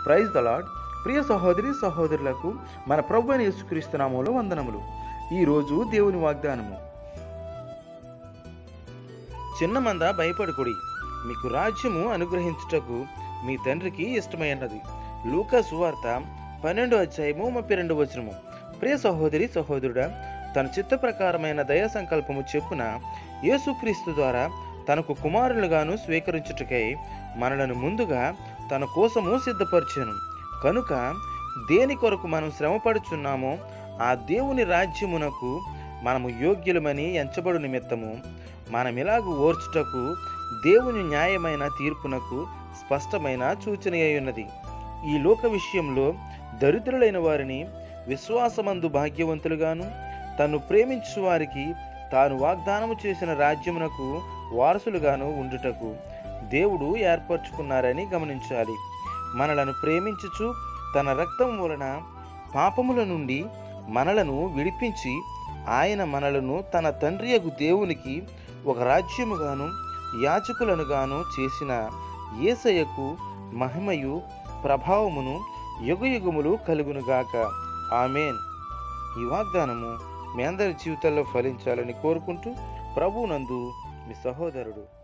Praise the lord. ప్రియ సహోదరి సహోదరులకు మన ప్రభు అయిన యేసుక్రీస్తు నామములో వందనములు. ఈరోజు దేవుని వాగ్దానము. చిన్న మంద భయపడుకుడి, మీకు రాజ్యము అనుగ్రహించుటకు మీ తండ్రికి ఇష్టమైనది. లూకా సువార్త 12:32. ప్రియ సహోదరి సహోదరుడా, తన చిత్త ప్రకారమైన దయా సంకల్పము చెప్పున యేసుక్రీస్తు ద్వారా తనకు కుమారులుగాను స్వీకరించుటకై మనలను ముందుగా తన కోసము సిద్ధపరిచెను. కనుక దేని కొరకు మనం శ్రమపడుచున్నామో ఆ దేవుని రాజ్యమునకు మనము యోగ్యులమని ఎంచబడు నిమిత్తము మనమిలాగు ఓర్చుటకు దేవుని న్యాయమైన తీర్పునకు స్పష్టమైన సూచన అయ్యున్నది. ఈ లోక విషయంలో దరిద్రులైన వారిని విశ్వాసమందు భాగ్యవంతులుగాను, తను ప్రేమించు వారికి తాను వాగ్దానము చేసిన రాజ్యమునకు వారసులుగాను ఉండుటకు దేవుడు ఏర్పరచుకున్నారని గమనించాలి. మనలను ప్రేమించుచు తన రక్తం వలన పాపముల నుండి మనలను విడిపించి ఆయన మనలను తన తండ్రియగు దేవునికి ఒక రాజ్యముగాను యాజకులనుగాను చేసిన యేసయ్యకు మహిమయు ప్రభావమును యుగయుగములు కలుగునుగాక. ఆమేన్. ఈ వాగ్దానము మీ అందరి జీవితాల్లో ఫలించాలని కోరుకుంటూ ప్రభువునందు మీ సహోదరుడు